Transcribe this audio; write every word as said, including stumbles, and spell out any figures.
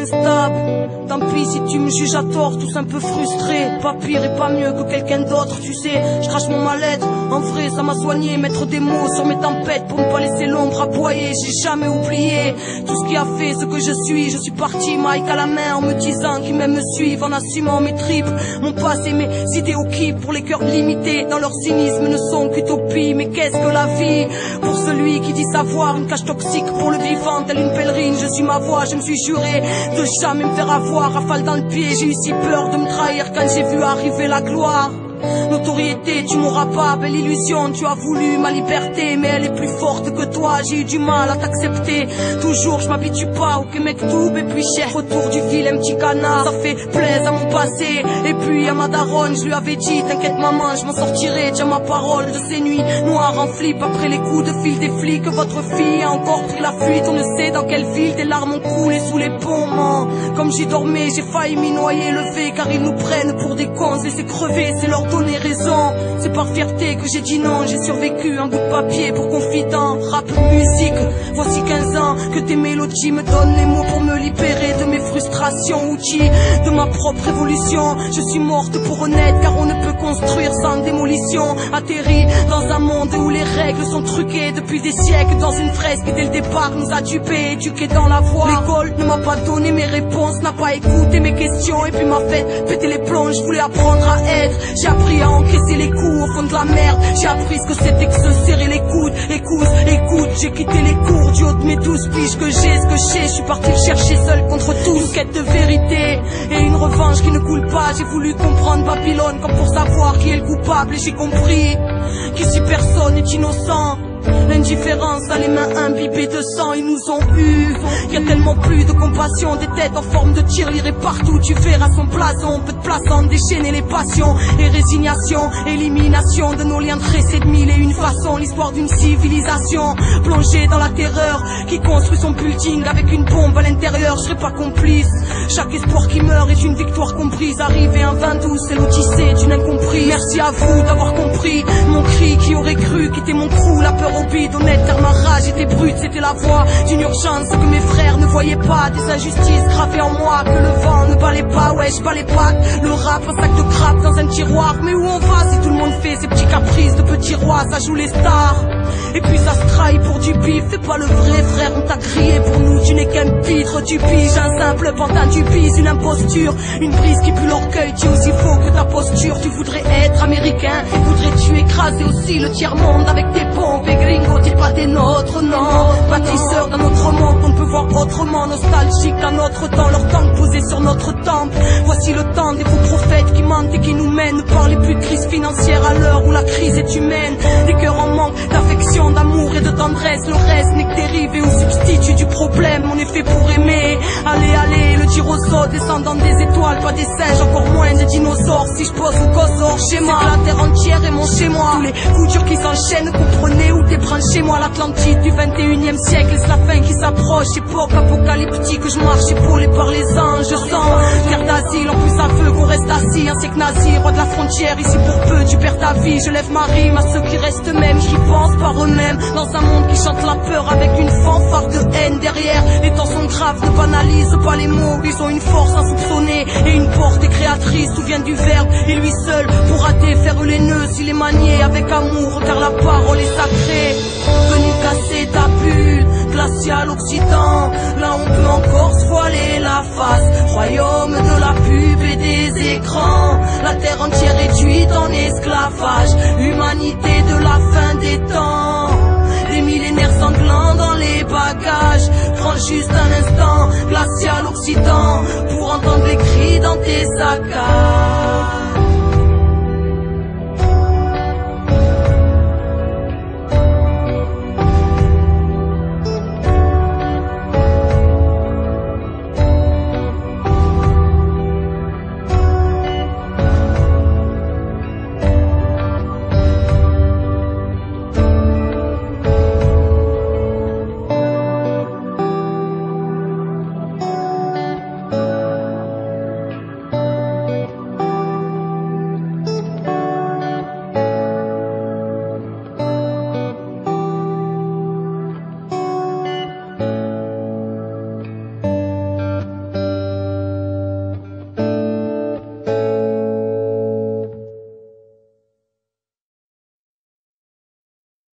instable. Tant pis si tu me juges à tort, tous un peu frustré. Pas pire et pas mieux que quelqu'un d'autre, tu sais. Je crache mon mal-être, en vrai ça m'a soigné. Mettre des mots sur mes tempêtes pour ne pas laisser l'ombre aboyer. J'ai jamais oublié tout ce qui a fait ce que je suis. Je suis parti, Mike à la main, en me disant qu'ils m'aiment me suivent, en assumant mes tripes, mon passé, mes idées au qui pour les cœurs limités. Dans leur cynisme ne sont qu'utopie. Mais qu'est-ce que la vie pour celui qui dit savoir? Une cage toxique pour le vivant, telle une pèlerine. Je suis ma voix, je me suis juré de jamais me faire avoir. Rafale dans le pied, j'ai eu si peur de me trahir quand j'ai vu arriver la gloire. Notoriété, tu m'auras pas, belle illusion. Tu as voulu ma liberté, mais elle est plus forte que toi. J'ai eu du mal à t'accepter. Toujours, je m'habitue pas au Québec tout et puis cher. Retour du vilain petit canard, ça fait plaisir à mon passé. Et puis à ma daronne, je lui avais dit, t'inquiète maman, je m'en sortirai. Tiens ma parole de ces nuits noires en flip. Après les coups de fil des flics, votre fille a encore pris la fuite. On ne sait dans quelle ville des larmes ont coulé sous les ponts, man. Comme j'y dormais, j'ai failli m'y noyer, lever, car ils nous prennent pour des cons. Se laisser crever, c'est leur donner raison. C'est par fierté que j'ai dit non. J'ai survécu un bout de papier pour confident. Rap, musique, voici quinze ans que tes mélodies me donnent les mots pour me libérer de mes frustrations. Outils de ma propre évolution. Je suis morte pour honnête, car on ne peut construire sans démolition. Atterri dans un monde où les règles sont truquées depuis des siècles. Dans une fresque dès le départ nous a dupés, éduqués dans la voie. L'école ne m'a pas donné mes réponses, n'a pas écouté mes questions, et puis m'a fait péter les plombs. Je voulais apprendre à être, j'ai appris à encaisser les coups au fond de la merde. J'ai appris ce que c'était que se serrer les coudes. Écoute, écoute, j'ai quitté les cours du haut de mes douze piges que j'ai, ce que j'ai. Je suis parti le chercher seul contre tout. Une quête de vérité et une revanche qui ne coule pas. J'ai voulu comprendre Babylone comme pour savoir qui est le coupable. Et j'ai compris qu'ici personne n'est innocent. L'indifférence a les mains imbibées de sang, ils nous ont eu. Y a tellement plus de compassion, des têtes en forme de tirelire et partout tu verras son blason. Peu de place en déchaîner les passions et résignation, élimination de nos liens tressés de mille et une façons. L'histoire d'une civilisation plongée dans la terreur qui construit son building avec une bombe à l'intérieur. Je serai pas complice, chaque espoir qui meurt est une victoire comprise. Arrivé un vingt-deux, c'est l'odyssée d'une incomprise. Merci à vous d'avoir compris mon cri, qui aurait cru quitter mon crew. La peur au bide, honnête car ma rage était brute. C'était la voix d'une urgence que mes frères ne voyaient pas. Des injustices gravées en moi que le vent ne balait pas. Ouais, je balais pas le rap, un sac de crabe dans un tiroir. Mais où on va si tout le monde fait ses petits caprices de petits rois? Ça joue les stars et puis ça se trahit pour du bif. Fais pas le vrai frère, on t'a crié pour nous. Tu n'es qu'un pitre, tu piges un simple pantin, tu pises une imposture. Une brise qui pue l'orgueil, tu es aussi faux que ta posture. Tu voudrais être américain, voudrais-tu écraser aussi le tiers-monde avec tes pompes? Et gringo, t'es pas des nôtres, non. Bâtisseurs d'un autre monde, on peut voir autrement. Nostalgique d'un autre temps, leur tank posé sur notre temple. Voici le temps des faux prophètes qui mentent et qui nous mènent. Ne parlez plus de crise financière à l'heure où la crise est humaine. Des cœurs en manque d'affection, d'amour et de tendresse. Le reste n'est que dérivé ou substitut du problème. On est fait pour aimer. Allez, allez, le tir aux autres, descendant des étoiles, pas des singes, encore moins des dinosaures. Si je pose au cosor, schéma, la terre entière est mon chez-moi. Tous les coups durs qui s'enchaînent, comprenez où t'es branché. Moi l'Atlantide du vingt et unième siècle, c'est la fin qui s'approche. Époque apocalyptique, je marche épaulé par les anges. Je sens terre d'asile, en plus à feu qu'on reste assis. Un siècle nazi, roi de la frontière, ici pour peu tu perds ta vie. Je lève ma rime à ceux qui restent même, qui pensent par eux-mêmes. Dans un monde qui chante la peur avec une fanfare de haine derrière. Les temps sont graves, ne banalise pas les mots. Ils ont une force insoupçonnée et une portée créatrice. Tout vient du verbe et lui seul pourra défaire les nœuds s'il est manié avec amour, car la parole est sacrée. Venu casser ta bulle, glacial occident. Là on peut encore se voiler la face. Royaume de la pub et des écrans. La terre entière réduite en esclavage. Humanité de la fin des temps. Des millénaires sanglants dans les bagages. Prends juste un instant, glacial occident, pour entendre les cris dans tes saccages.